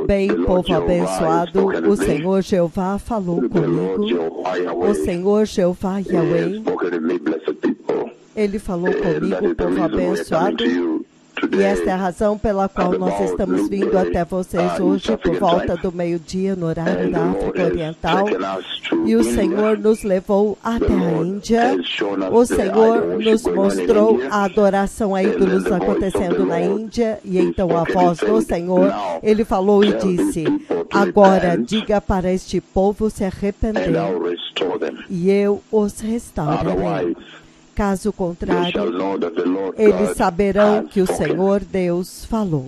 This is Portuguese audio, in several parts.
bem, povo abençoado, o Senhor Jeová falou comigo, o Senhor Jeová Yahweh, Ele falou comigo, povo abençoado, e esta é a razão pela qual nós estamos vindo até vocês hoje, por volta do meio-dia, no horário da África Oriental. E o Senhor nos levou até a Índia. O Senhor nos mostrou a adoração a ídolos acontecendo na Índia. E então a voz do Senhor, Ele falou e disse: agora diga para este povo se arrepender, e eu os restaurarei. Caso contrário, eles saberão que o Senhor Deus falou.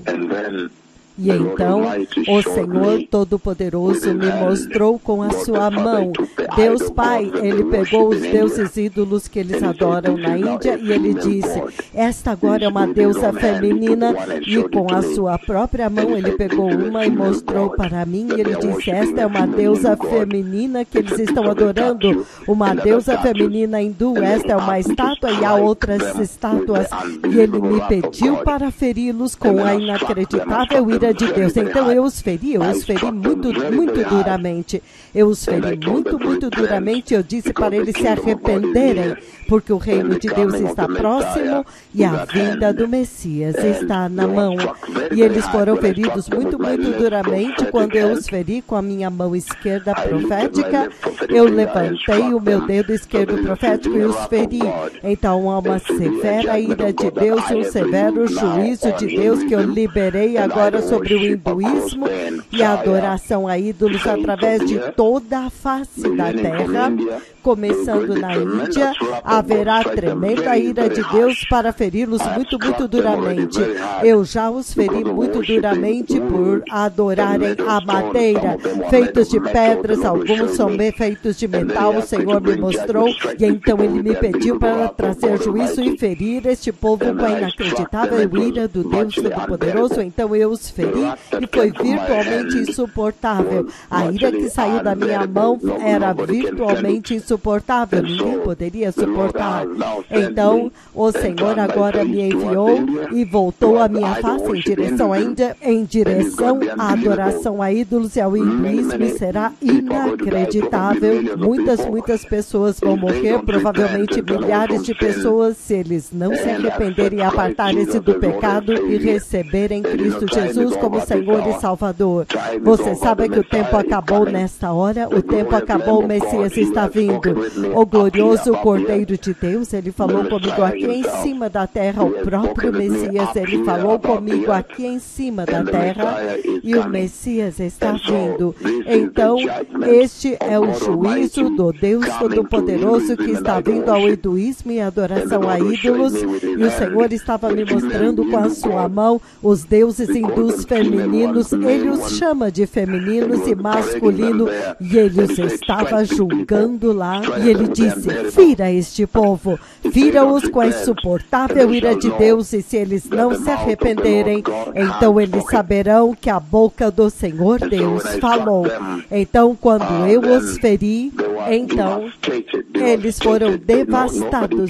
E então, o Senhor Todo-Poderoso me mostrou com a sua mão. Deus Pai, Ele pegou os deuses ídolos que eles adoram na Índia e Ele disse: esta agora é uma deusa feminina. E com a sua própria mão, Ele pegou uma e mostrou para mim. E Ele disse: esta é uma deusa feminina que eles estão adorando. Uma deusa feminina hindu. Esta é uma estátua e há outras estátuas. E Ele me pediu para feri-los com a inacreditável ira de Deus. Então eu os feri muito duramente. Eu os feri muito duramente. Eu disse para eles se arrependerem, porque o reino de Deus está próximo e a vinda do Messias está na mão. E eles foram feridos muito duramente. Quando eu os feri com a minha mão esquerda profética, eu levantei o meu dedo esquerdo profético e os feri. Então há uma severa ira de Deus, um severo juízo de Deus que eu liberei agora sobre o hinduísmo e a adoração a ídolos através de toda a face da terra. Começando na Índia, haverá tremenda ira de Deus para feri-los muito duramente. Eu já os feri muito duramente por adorarem a madeira, feitos de pedras, alguns são feitos de metal, o Senhor me mostrou, e então Ele me pediu para trazer juízo e ferir este povo com a inacreditável ira do Deus Todo-Poderoso. Então eu os feri e foi virtualmente insuportável. A ira que saiu da minha mão era virtualmente insuportável. Ninguém poderia suportar. Então, o Senhor agora me enviou e voltou a minha face em direção à Índia, em direção à adoração a ídolos e ao hinduísmo, e será inacreditável. Muitas pessoas vão morrer, provavelmente milhares de pessoas, se eles não se arrependerem e apartarem-se do pecado e receberem Cristo Jesus como Senhor e Salvador. Você sabe que o tempo acabou nesta hora, o tempo acabou, o Messias está vindo. O glorioso Cordeiro de Deus, Ele falou comigo aqui em cima da terra, o próprio Messias, Ele falou comigo aqui em cima da terra, e o Messias está vindo. Então, este é o juízo do Deus Todo-Poderoso que está vindo ao hinduísmo e adoração a ídolos, e o Senhor estava me mostrando com a sua mão os deuses hindus femininos. Ele os chama de femininos e masculino, e Ele os estava julgando lá. E Ele disse: fira este povo, fira-os com a insuportável ira de Deus, e se eles não se arrependerem, então eles saberão que a boca do Senhor Deus falou. Então, quando eu os feri, então eles foram devastados.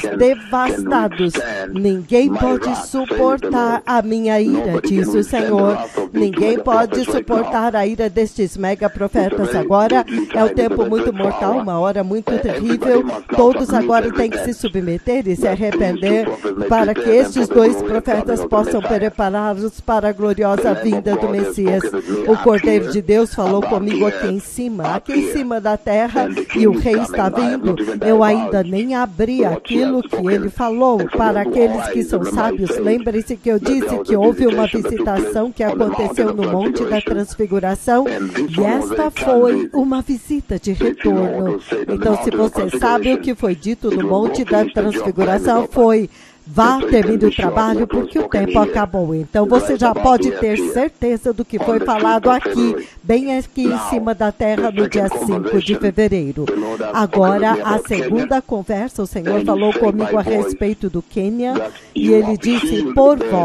Ninguém pode suportar a minha ira, diz o Senhor. Ninguém pode suportar a ira destes mega profetas. Agora é um tempo muito mortal, uma hora muito terrível. Todos agora têm que se submeter e se arrepender para que estes dois profetas possam prepará-los para a gloriosa vinda do Messias. O Cordeiro de Deus falou comigo aqui em cima da terra, e o Rei está vindo. Eu ainda nem abri aquilo que Ele falou. Para aqueles que são sábios, lembrem-se que eu disse que houve uma visitação que aconteceu no Monte da Transfiguração, e esta foi uma visita de retorno. Então, se você sabe o que foi dito no Monte da Transfiguração, foi: vá, termine o trabalho, porque o tempo acabou. Então você já pode ter certeza do que foi falado aqui, bem aqui em cima da terra, no dia 5 de fevereiro. Agora, a segunda conversa, o Senhor falou comigo a respeito do Quênia, e Ele disse: por vós,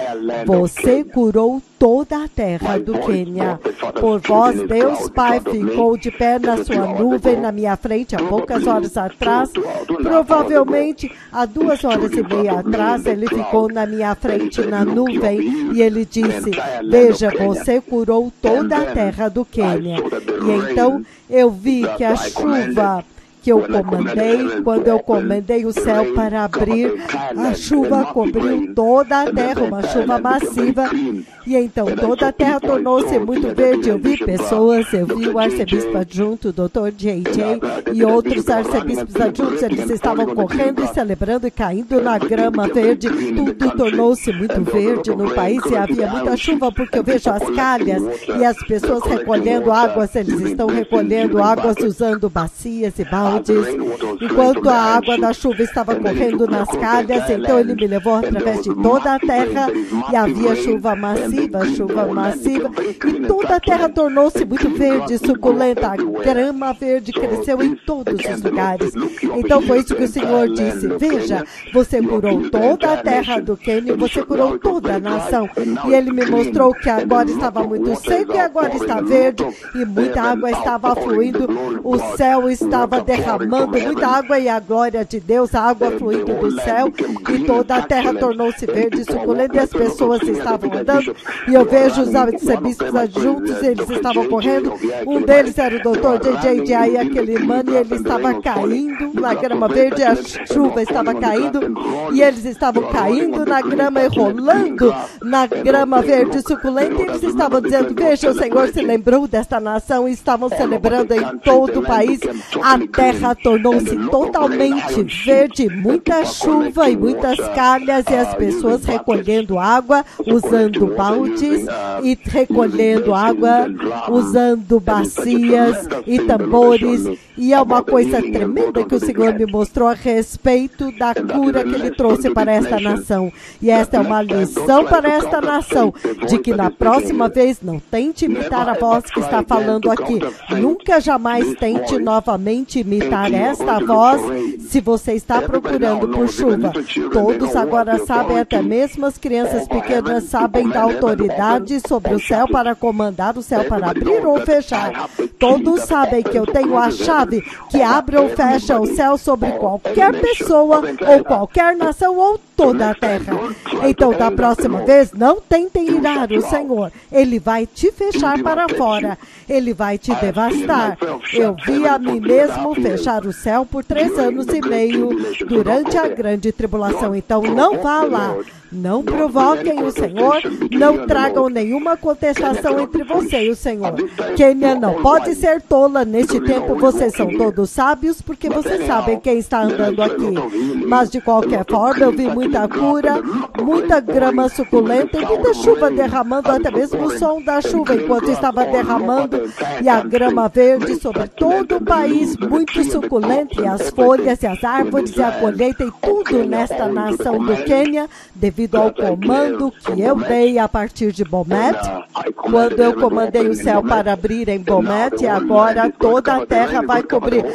você curou toda a terra do Quênia. Por vós, Deus Pai, ficou de pé na sua nuvem na minha frente há poucas horas atrás. Provavelmente, há 2h30 atrás, ele ficou na minha frente na nuvem e ele disse: veja, você curou toda a terra do Quênia. E então eu vi que a chuva que eu comandei, quando eu comandei o céu para abrir, a chuva cobriu toda a terra, uma chuva massiva, e então toda a terra tornou-se muito verde. Eu vi pessoas, eu vi o arcebispo adjunto, o Dr. J.J. e outros arcebispos adjuntos, eles estavam correndo e celebrando e caindo na grama verde, tudo tornou-se muito verde no país e havia muita chuva, porque eu vejo as calhas e as pessoas recolhendo águas, eles estão recolhendo águas usando bacias e baldes. Enquanto a água da chuva estava correndo nas calhas, então ele me levou através de toda a terra e havia chuva massiva, e toda a terra tornou-se muito verde, suculenta, a grama verde cresceu em todos os lugares. Então foi isso que o Senhor disse: veja, você curou toda a terra do Quênia, você curou toda a nação. E ele me mostrou que agora estava muito seco e agora está verde, e muita água estava fluindo, o céu estava derramando muita água e a glória de Deus, a água fluindo do céu, e toda a terra tornou-se verde e suculenta, e as pessoas estavam andando, e eu vejo os arcebispos adjuntos, eles estavam correndo, um deles era o Dr. J.J. e aquele mano, e ele estava caindo na grama verde, a chuva estava caindo, e eles estavam caindo na grama e rolando na grama verde e suculenta, e eles estavam dizendo: veja, o Senhor se lembrou desta nação, e estavam celebrando em todo o país. A terra tornou-se totalmente verde, muita chuva e muitas calhas, e as pessoas recolhendo água, usando baldes, e recolhendo água, usando bacias e tambores. E é uma coisa tremenda que o Senhor me mostrou a respeito da cura que Ele trouxe para esta nação. E esta é uma lição para esta nação, de que na próxima vez não tente imitar a voz que está falando aqui. Nunca, jamais tente novamente imitar esta voz se você está procurando por chuva. Todos agora sabem, até mesmo as crianças pequenas sabem da autoridade sobre o céu para comandar o céu para abrir ou fechar. Todos sabem que eu tenho a chave que abre ou fecha o céu sobre qualquer pessoa ou qualquer nação ou toda a terra. Então, da próxima vez, não tentem irar o Senhor. Ele vai te fechar para fora. Ele vai te devastar. Eu vi a mim mesmo fechar o céu por 3 anos e meio durante a grande tribulação. Então, não vá lá. Não provoquem o Senhor, não tragam nenhuma contestação entre você e o Senhor. Quênia não pode ser tola. Neste tempo vocês são todos sábios, porque vocês sabem quem está andando aqui. Mas de qualquer forma, eu vi muita cura, muita grama suculenta e muita chuva derramando, até mesmo o som da chuva enquanto estava derramando, e a grama verde sobre todo o país, muito suculenta, e as folhas e as árvores e a colheita e tudo nesta nação do Quênia, devido ao comando que eu dei a partir de Bomet, quando eu comandei o céu para abrir em Bomet, e agora toda a terra vai cobrir,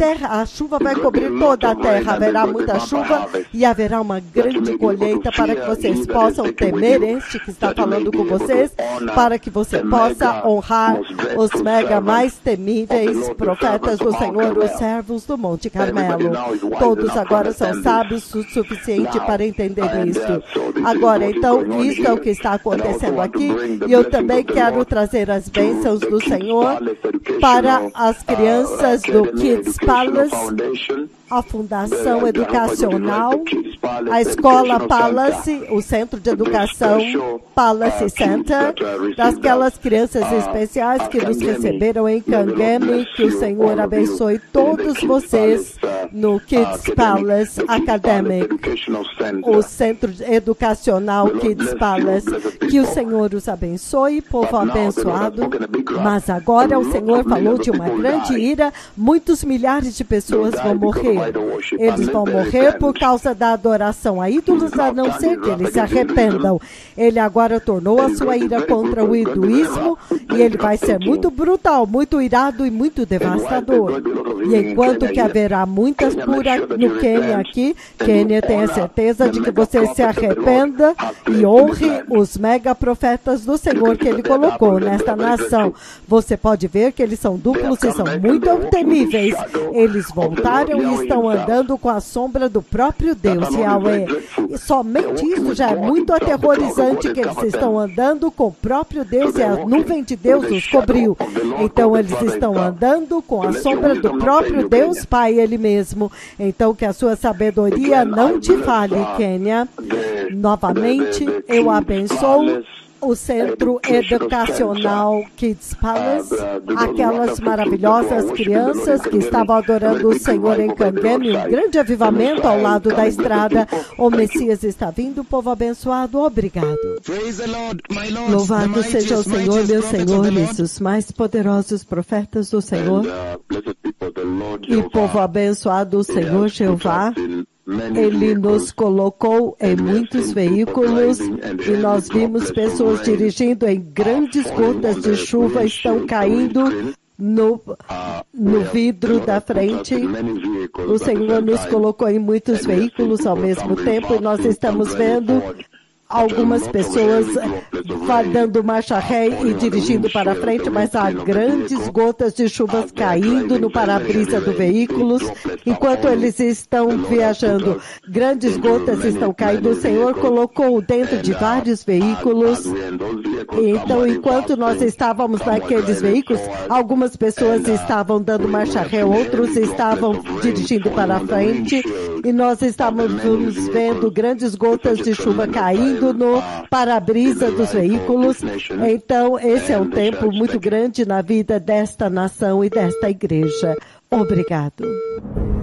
a chuva vai cobrir toda a terra, haverá muita chuva e haverá uma grande colheita para que vocês possam temer este que está falando com vocês, para que você possa honrar os mega mais temíveis profetas do Senhor, os servos do Monte Carmelo. Todos agora são sábios o suficiente para entender isso. Agora, então, isso é o que está acontecendo aqui, e eu também quero trazer as bênçãos do Senhor para as crianças do Kids Palace, a Fundação Educacional, a Escola Palace, o Centro de Educação Palace Center, daquelas crianças especiais que nos receberam em Kangemi, que o Senhor abençoe todos vocês no Kids Palace Academic, o Centro Educacional Kids Palace, que o Senhor os abençoe, povo abençoado. Mas agora o Senhor falou de uma grande ira, muitos milhares de pessoas vão morrer. Eles vão morrer por causa da adoração adoração a ídolos, a não ser que eles se arrependam. Ele agora tornou a sua ira contra o hinduísmo e ele vai ser muito brutal, muito irado e muito devastador. E enquanto que haverá muitas curas no Quênia aqui, Quênia tem a certeza de que você se arrependa e honre os mega profetas do Senhor que ele colocou nesta nação. Você pode ver que eles são duplos e são muito temíveis. Eles voltaram e estão andando com a sombra do próprio Deus, Yahweh. E somente isso já é muito aterrorizante, que eles estão andando com o próprio Deus e a nuvem de Deus os cobriu. Então eles estão andando com a sombra do próprio Deus Pai, Ele mesmo. Então que a sua sabedoria não te falhe, Quênia. Novamente, eu abençoo o Centro Educacional Kids Palace, aquelas maravilhosas crianças que estavam adorando o Senhor em Kangemi, um grande avivamento ao lado da estrada. O Messias está vindo, povo abençoado, obrigado. Louvado seja o Senhor, meu Senhor, e os mais poderosos profetas do Senhor. E povo abençoado, o Senhor Jeová, Ele nos colocou em muitos veículos e nós vimos pessoas dirigindo em grandes gotas de chuva, estão caindo no vidro da frente. O Senhor nos colocou em muitos veículos ao mesmo tempo e nós estamos vendo algumas pessoas dando marcha ré e dirigindo para frente, mas há grandes gotas de chuvas caindo no para-brisa do veículo. Enquanto eles estão viajando, grandes gotas estão caindo. O Senhor colocou dentro de vários veículos. Então, enquanto nós estávamos naqueles veículos, algumas pessoas estavam dando marcha ré, outros estavam dirigindo para frente, e nós estávamos vendo grandes gotas de chuva caindo no para-brisa dos veículos. Então, esse é um tempo muito grande na vida desta nação e desta igreja. Obrigado.